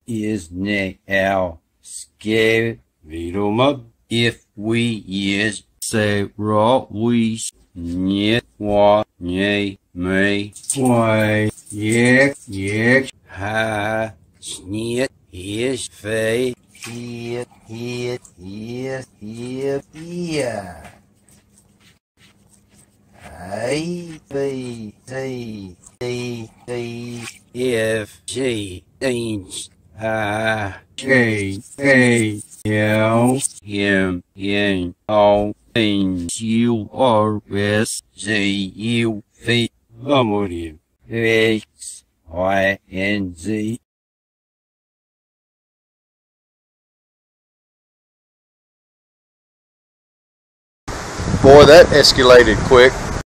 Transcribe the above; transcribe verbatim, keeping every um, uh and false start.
is now scared. If we is say raw we nhiệt hoa nhây mây hoài yết yết ha nhiệt is phê hiết hiết hiết hiết hiết I B T T T F G H I K A L M N O N Q R S Z U V W X Y and Z. Boy, that escalated quick.